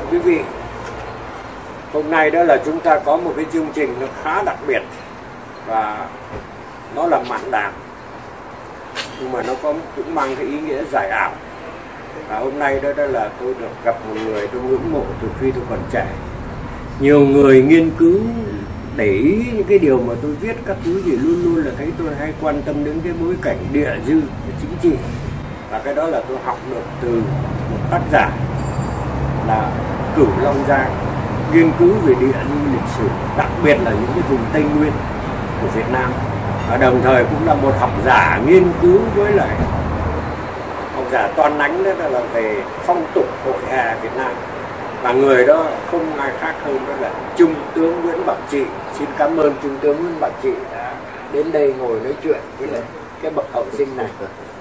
quý vị, hôm nay đó là chúng ta có một cái chương trình nó khá đặc biệt và nó là mạn đàm, nhưng mà nó cũng mang cái ý nghĩa dài ảo. Và hôm nay đó là tôi được gặp một người tôi ngưỡng mộ từ khi tôi còn trẻ. Nhiều người nghiên cứu để ý những cái điều mà tôi viết các thứ gì luôn luôn là thấy tôi hay quan tâm đến cái bối cảnh địa dư chính trị, và cái đó là tôi học được từ một tác giả là Cửu Long Giang, nghiên cứu về địa dư lịch sử, đặc biệt là những cái vùng Tây Nguyên của Việt Nam, và đồng thời cũng là một học giả nghiên cứu với lại học giả toàn ánh đó là về phong tục hội hè Việt Nam. Và người đó không ai khác hơn đó là Trung tướng Nguyễn Bảo Trị. Xin cảm ơn Trung tướng Nguyễn Bảo Trị đã đến đây ngồi nói chuyện với lại cái bậc hậu sinh này.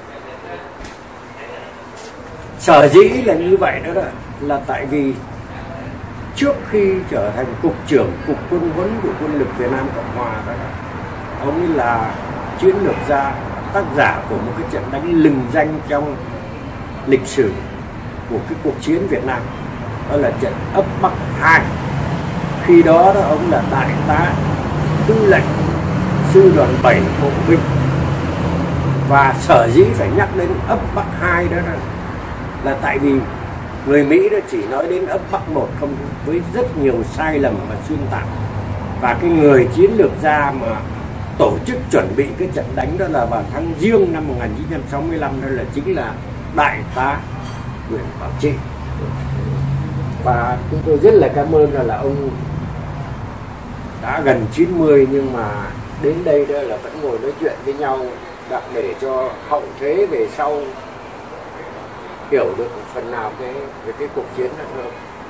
Sở dĩ là như vậy đó là tại vì trước khi trở thành cục trưởng cục quân huấn của quân lực Việt Nam Cộng Hòa đó, ông ấy là chiến lược gia, tác giả của một cái trận đánh lừng danh trong lịch sử của cái cuộc chiến Việt Nam, đó là trận ấp Bắc 2. Khi đó ông là đại tá tư lệnh sư đoàn 7 bộ binh. Và sở dĩ phải nhắc đến ấp Bắc 2 đó là tại vì người Mỹ đó chỉ nói đến ấp Bắc 1 không, với rất nhiều sai lầm và xuyên tạc. Và cái người chiến lược gia mà tổ chức chuẩn bị cái trận đánh đó là vào tháng Giêng năm 1965 đó là chính là đại tá Nguyễn Bảo Trị. Và chúng tôi rất là cảm ơn là ông đã gần 90 nhưng mà đến đây đó là vẫn ngồi nói chuyện với nhau, để cho hậu thế về sau hiểu được một phần nào về cái cuộc chiến này hơn.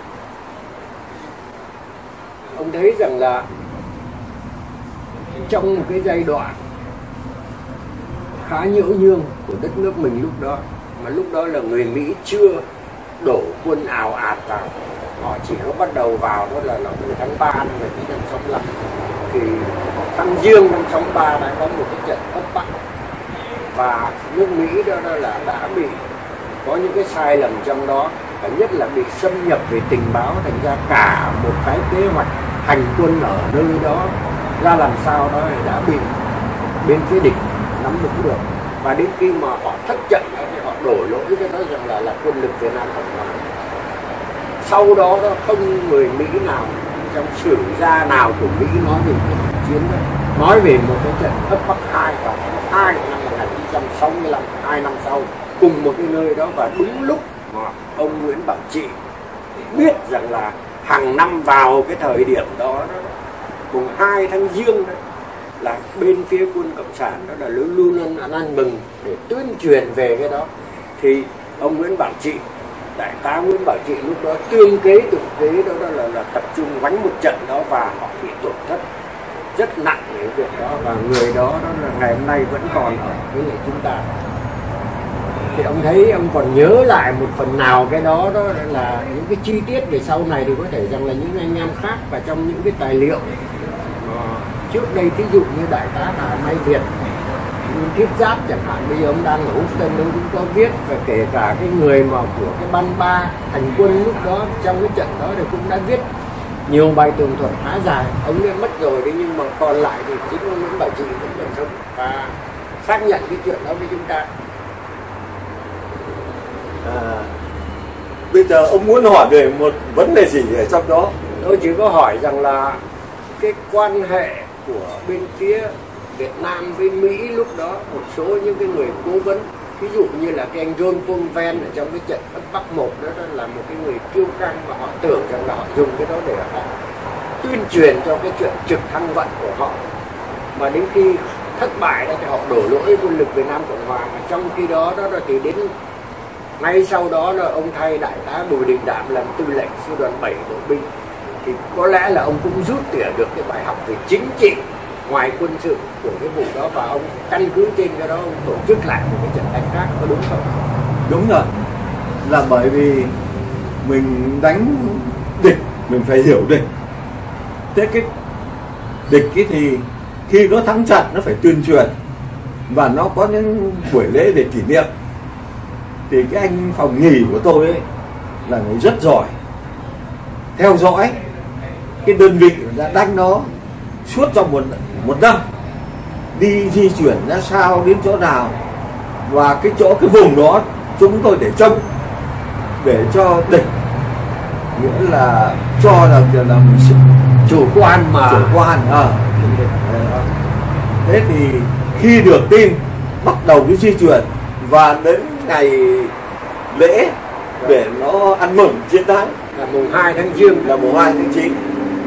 Ông thấy rằng là trong một cái giai đoạn khá nhiễu nhương của đất nước mình lúc đó, mà lúc đó là người Mỹ chưa đổ quân ào ạt vào, họ chỉ có bắt đầu vào đó là từ tháng 3 năm 1965, thì tháng Giêng năm 63 đã có một cái trận ấp Bắc, và nước Mỹ đó là đã bị có những cái sai lầm trong đó, và nhất là bị xâm nhập về tình báo, thành ra cả một cái kế hoạch hành quân ở nơi đó ra làm sao đó đã bị bên phía địch nắm vững được. Và đến khi mà họ thất trận thì họ đổ lỗi cái đó rằng là quân lực Việt Nam Cộng Hòa. Sau đó không người Mỹ nào trong sử gia nào của Mỹ nói về cái cuộc chiến đó, nói về một cái trận ấp Bắc 2 vào tháng 2 năm 1965, 2 năm sau, cùng một cái nơi đó. Và đúng lúc mà ông Nguyễn Bảo Trị biết rằng là hàng năm vào cái thời điểm đó mùng 2 tháng Giêng đó, là bên phía quân Cộng sản đó là luôn luôn ăn mừng để tuyên truyền về cái đó, thì ông Nguyễn Bảo Trị, đại tá Nguyễn Bảo Trị lúc đó tương kế tự kế đó là tập trung đánh một trận đó, và họ bị tổn thất rất nặng cái việc đó, và người đó là ngày hôm nay vẫn còn ở với lại chúng ta. Thì ông thấy ông còn nhớ lại một phần nào cái đó là những cái chi tiết về sau này thì có thể rằng là những anh em khác, và trong những cái tài liệu trước đây, ví dụ như đại tá Hà Mai Việt, Thiết Giáp chẳng hạn, bây giờ ông đang ở Houston, ông cũng có viết, và kể cả cái người mà của cái ban 3 hành quân lúc đó trong cái trận đó thì cũng đã viết nhiều bài tường thuật khá dài. Ông đã mất rồi đấy, nhưng mà còn lại thì chính ông Nguyễn Bảo Trị vẫn còn sống và xác nhận cái chuyện đó với chúng ta. Bây giờ ông muốn hỏi về một vấn đề gì ở trong đó? Tôi chỉ có hỏi rằng là cái quan hệ của bên phía Việt Nam với Mỹ lúc đó, một số những cái người cố vấn, ví dụ như là cái anh John Paul Van ở trong cái trận ấp Bắc 1 đó là một cái người kiêu căng, và họ tưởng rằng là họ dùng cái đó để họ tuyên truyền cho cái chuyện trực thăng vận của họ, mà đến khi thất bại đó thì họ đổ lỗi quân lực Việt Nam Cộng Hòa. Mà trong khi đó thì đến ngay sau đó là ông thay đại tá Bùi Đình Đạm làm tư lệnh sư đoàn 7 bộ binh, thì có lẽ là ông cũng rút tỉa được cái bài học về chính trị ngoài quân sự của cái vụ đó, và ông căn cứ trên cái đó ông tổ chức lại một cái trận đánh khác, có đúng không? Đúng rồi, là bởi vì mình đánh địch mình phải hiểu địch. Thế cái địch cái thì khi nó thắng trận nó phải tuyên truyền, và nó có những buổi lễ để kỷ niệm. Thì cái anh phòng nhì của tôi ấy là người rất giỏi, theo dõi cái đơn vị đã đánh nó suốt trong một năm, đi di chuyển ra sao, đến chỗ nào, và cái vùng đó chúng tôi để trông, để cho địch, nghĩa là cho rằng là sự chủ quan mà. Thế thì khi được tin bắt đầu đi di chuyển, và đến ngày lễ để nó ăn mừng chiến thắng là mùng 2 tháng Giêng, là mùng 2 tháng 9,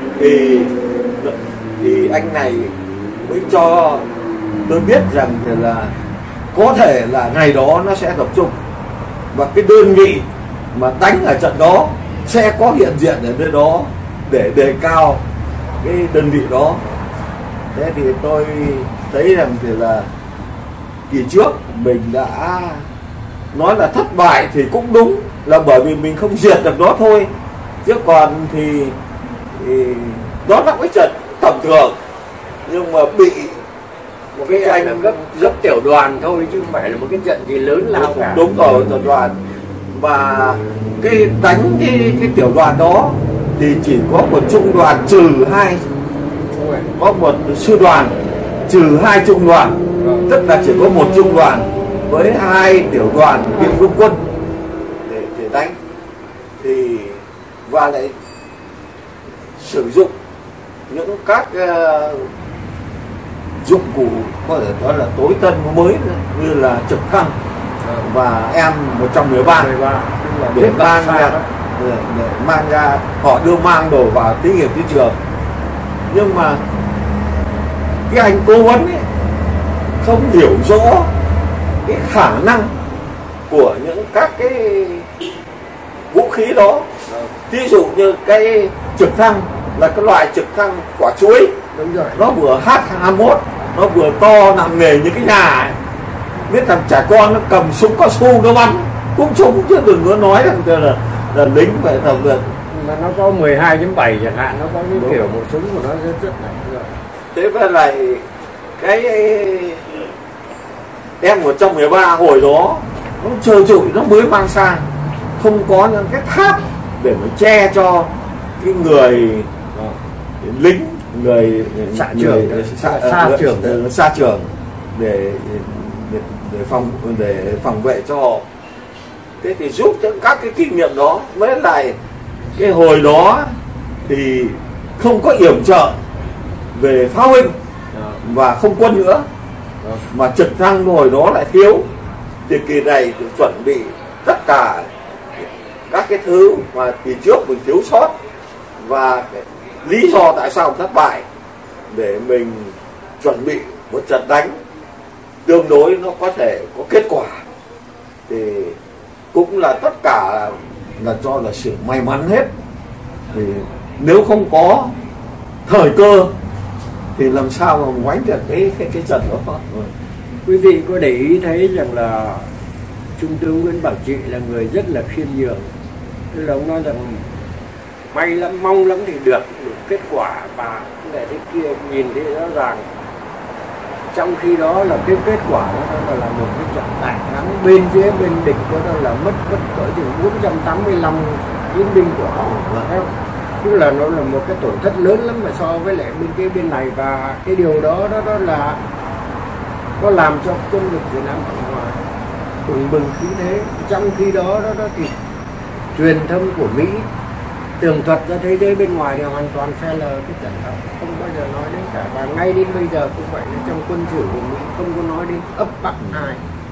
thì anh này mới cho tôi biết rằng là có thể là ngày đó nó sẽ tập trung, và cái đơn vị mà đánh ở trận đó sẽ có hiện diện ở nơi đó để đề cao cái đơn vị đó. Thế thì tôi thấy rằng thì là kỳ trước mình đã nói là thất bại thì cũng đúng, là bởi vì mình không diệt được nó thôi, chứ còn thì đó là cái trận tầm thường, nhưng mà bị một cái anh gấp tiểu đoàn thôi, chứ không phải là một cái trận gì lớn lao cả. Đúng rồi, tiểu đoàn. Và cái đánh cái tiểu đoàn đó thì chỉ có một trung đoàn trừ 2, có một sư đoàn trừ 2 trung đoàn, tức là chỉ có một trung đoàn với 2 tiểu đoàn địa phương quân để đánh, thì và lại sử dụng những các dụng cụ có thể nói là tối tân mới như là trực thăng và M113 để mang ra họ đưa mang đồ vào thí nghiệm chiến trường. Nhưng mà cái anh cố vấn ấy không hiểu rõ cái khả năng của những các cái vũ khí đó. Ví dụ như cái trực thăng là cái loại trực thăng quả chuối, nó vừa H21, nó vừa to nặng nề như cái nhà ấy. Biết thằng trẻ con nó cầm súng cao su nó bắn cũng trúng, chứ đừng có nói rằng là lính phải tập luyện. Mà nó có 12.7 chẳng hạn, nó có những kiểu một súng của nó rất là. Thế với lại cái M113 hồi đó nó trơ trụi, nó mới mang sang, không có những cái tháp để mà che cho cái người lính, người xa trường để phòng vệ cho họ. Thế thì giúp cho các cái kinh nghiệm đó. Với lại cái hồi đó thì không có yểm trợ về pháo binh và không quân nữa, mà trực thăng hồi đó lại thiếu, thì kỳ này thì chuẩn bị tất cả các cái thứ mà kỳ trước mình thiếu sót, và cái lý do tại sao thất bại để mình chuẩn bị một trận đánh tương đối nó có thể có kết quả, thì cũng là tất cả là do là sự may mắn hết. Thì nếu không có thời cơ thì làm sao mà quánh được cái trận đó. Quý vị có để ý thấy rằng là Trung tướng Nguyễn Bảo Trị là người rất là khiêm nhường. Tức là ông nói rằng may lắm, mong lắm thì được kết quả, và để thế kia nhìn thấy rõ ràng. Trong khi đó là cái kết quả đó là một cái trận đại thắng bên phía bên địch, đó là mất cỡ chừng 485 chiến binh của họ. Tức là nó là một cái tổn thất lớn lắm mà so với lại bên kia bên này, và cái điều đó là có làm cho quân lực Việt Nam Cộng Hòa bừng bừng khí thế. Trong khi đó thì truyền thông của Mỹ tường thuật ra thế giới bên ngoài thì hoàn toàn phe lờ cái trận đó, không bao giờ nói đến cả. Và ngay đến bây giờ cũng vậy, trong quân sự của Mỹ không có nói đến ấp bắc ai.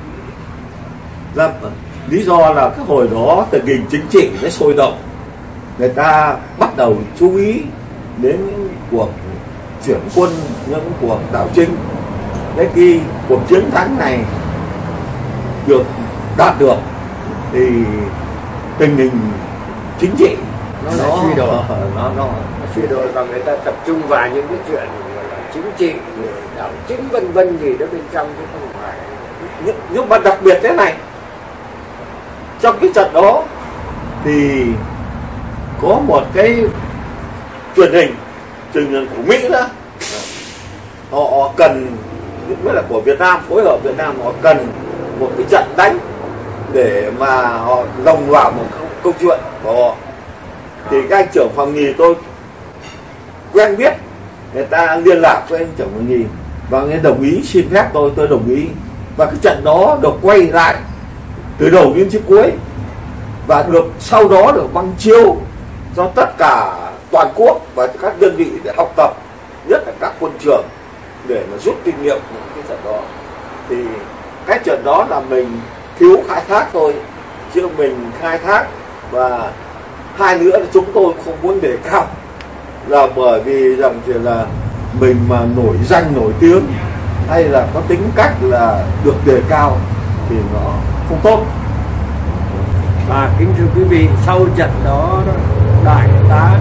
Lý do là cái hồi đó tình hình chính trị nó sôi động, người ta bắt đầu chú ý đến những cuộc chuyển quân, những cuộc đảo chính. Thế khi cuộc chiến thắng này được đạt được thì tình hình chính trị nó suy đổ, nó suy đổ, và người ta tập trung vào những cái chuyện chính trị, đảo chính vân vân gì đó bên trong, chứ không phải. Nhưng mà đặc biệt thế này, trong cái trận đó thì có một cái truyền hình của Mỹ đó, họ cần, với là của Việt Nam, phối hợp Việt Nam, họ cần một cái trận đánh để mà họ lồng vào một câu chuyện của họ. thì các anh trưởng phòng nhì tôi quen biết, người ta liên lạc với anh trưởng phòng nhì và người đồng ý xin phép tôi đồng ý, và cái trận đó được quay lại từ đầu đến chiếc cuối và được sau đó được băng chiếu cho tất cả toàn quốc và các đơn vị để học tập, nhất là các quân trường để mà rút kinh nghiệm những cái trận đó. Thì cái trận đó là mình thiếu khai thác thôi, chứ mình khai thác, và hai nữa là chúng tôi không muốn đề cao là bởi vì rằng thì là mình mà nổi danh nổi tiếng hay là có tính cách là được đề cao thì nó không tốt. Và kính thưa quý vị, sau trận đó đại tá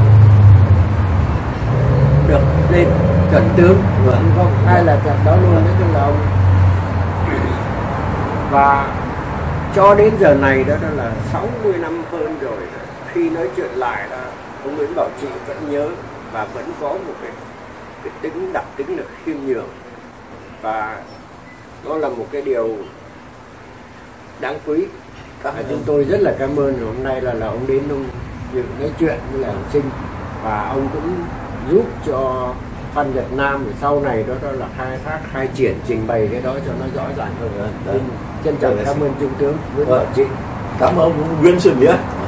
được lên chuẩn tướng, không hay là trận đó luôn đấy là ông. Và cho đến giờ này đó là 60 năm hơn rồi, khi nói chuyện lại là ông Nguyễn Bảo Trị vẫn nhớ và vẫn có một cái tính đặc tính là khiêm nhường, và đó là một cái điều đáng quý. Chúng tôi rất là cảm ơn hôm nay là ông đến ông dự nói chuyện với là học sinh, và ông cũng giúp cho Văn Việt Nam sau này đó là khai thác, khai triển, trình bày cái đó cho nó rõ ràng hơn. Trân trọng cảm ơn Trung tướng Nguyễn Bảo Trị. Cảm ơn Nguyễn Xuân Nghĩa.